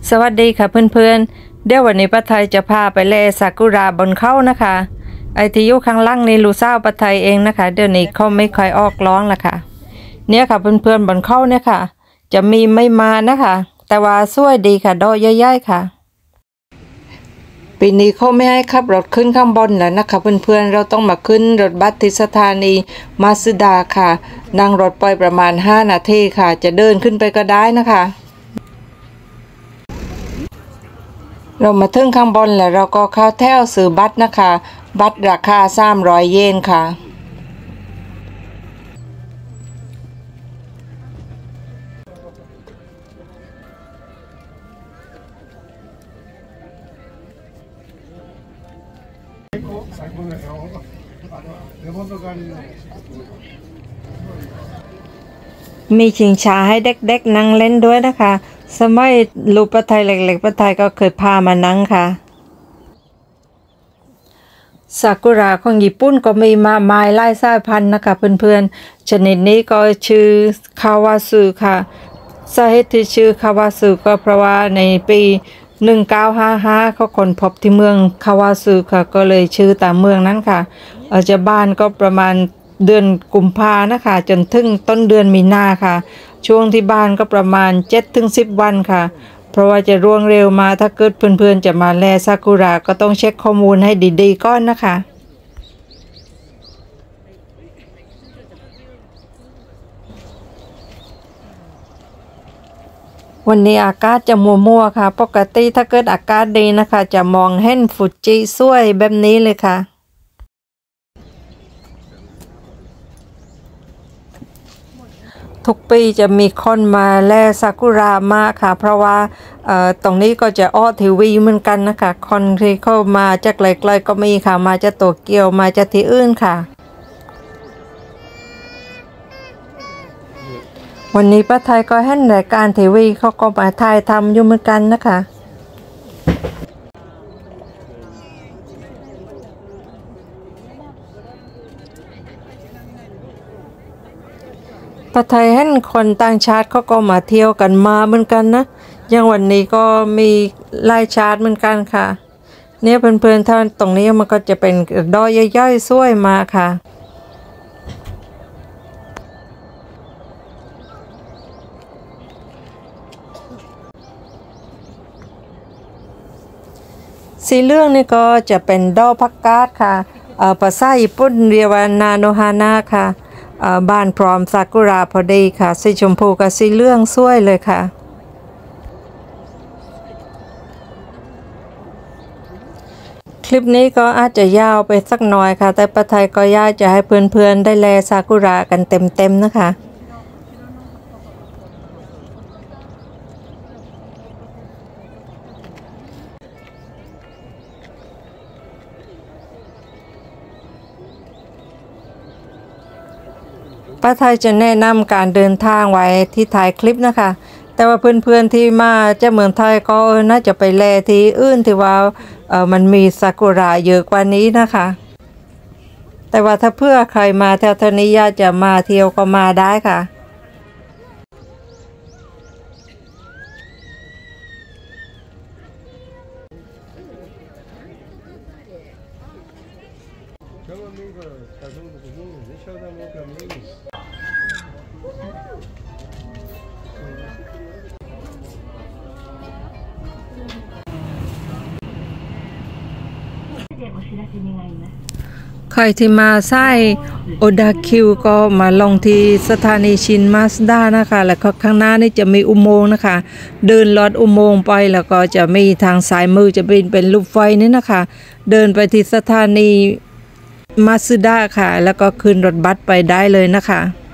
สวัสดีค่ะเพื่อนๆเดี๋ยววันนี้ป้าไทยจะพาไปแลซากุระบนเขานะคะไอที่อยู่ข้างล่างนี่ลูกสาวป้าไทยเองนะคะเดี๋ยวนี้เขาไม่ค่อยออกร้องละค่ะเนี่ยค่ะเพื่อนๆบนเขาเนี่ยค่ะจะมีไม่มานะคะแต่ว่าสวยดีค่ะดอกใหญ่ๆค่ะปีนี้เขาไม่ให้ขับรถขึ้นข้างบนแล้วนะคะเพื่อนๆเราต้องมาขึ้นรถบัสที่สถานีมาซึดาค่ะนั่งรถไปประมาณ5 นาทีค่ะจะเดินขึ้นไปก็ได้นะคะเรามาถึงข้างบนแล้วเราก็เข้าแถวซื้อบัตรนะคะบัตรราคา300 เยนค่ะมีชิงช้าให้เด็กๆนั่งเล่นด้วยนะคะสมัยลูกป้าไทยเล็กๆป้าไทยก็เคยพามานั่งค่ะซากุระของญี่ปุ่นก็มีมาหลายสายพันธุ์นะคะเพื่อนๆชนิดนี้ก็ชื่อคาวาสึค่ะสาเหตุที่ชื่อคาวาสึก็เพราะว่าในปี1955เขาค้นพบที่เมืองคาวาสึค่ะก็เลยชื่อตามเมืองนั้นค่ะจะบ้านก็ประมาณเดือนกุมภานะคะจนถึงต้นเดือนมีนาค่ะช่วงที่บ้านก็ประมาณ7-10 วันค่ะเพราะว่าจะร่วงเร็วมาถ้าเกิดเพื่อนๆจะมาแลซากุระก็ต้องเช็คข้อมูลให้ดีๆก่อนนะคะวันนี้อากาศจะมัวๆค่ะปกติถ้าเกิดอากาศดีนะคะจะมองเห็นฟูจิสวยแบบนี้เลยค่ะทุกปีจะมีคนมาแลซากุระมากค่ะเพราะว่าตรงนี้ก็จะออกทีวีเหมือนกันนะคะคนที่เข้ามาจากไกลๆก็มีค่ะมาจากโตเกียวมาจากที่อื่นค่ะวันนี้ป้าไทยก็เห็นรายการทีวีเขาก็มาถ่ายทำอยู่เหมือนกันนะคะป้าไทยเห็นคนต่างชาติเขาก็มาเที่ยวกันมาเหมือนกันนะอย่างวันนี้ก็มีหลายชาติเหมือนกันค่ะเนี่ยเพื่อนๆท่านตรงนี้มันก็จะเป็นดอยย่อยๆสวยมาค่ะสีเหลืองนี่ก็จะเป็นดอกผักกาดค่ะภาษาญี่ปุ่นเรียกว่านาโนฮานะค่ะบานพร้อมซากุระพอดีค่ะสีชมพูกับสีเหลืองสวยเลยค่ะคลิปนี้ก็อาจจะยาวไปสักหน่อยค่ะแต่ป้าไทยก็อยากจะให้เพื่อนๆได้แลซากุระกันเต็มๆนะคะป้าไทยจะแนะนำการเดินทางไว้ที่ถ่ายคลิปนะคะแต่ว่าเพื่อนๆที่มาจากเมืองไทยก็น่าจะไปแลที่อื่นที่ว่ามันมีซากุระเยอะกว่านี้นะคะแต่ว่าถ้าเพื่อใครมาแถวๆนี้อยากจะมาเที่ยวก็มาได้ค่ะใครที่มาไส้โอดาคิวก็มาลงที่สถานีชินมาสด้านะคะแล้วก็ข้างหน้านี่จะมีอุโมงค์นะคะเดินลอดอุโมงค์ไปแล้วก็จะมีทางซ้ายมือจะเป็นลูกไฟนี่นะคะเดินไปที่สถานีมาสด้าค่ะแล้วก็ขึ้นรถบัสไปได้เลยนะคะ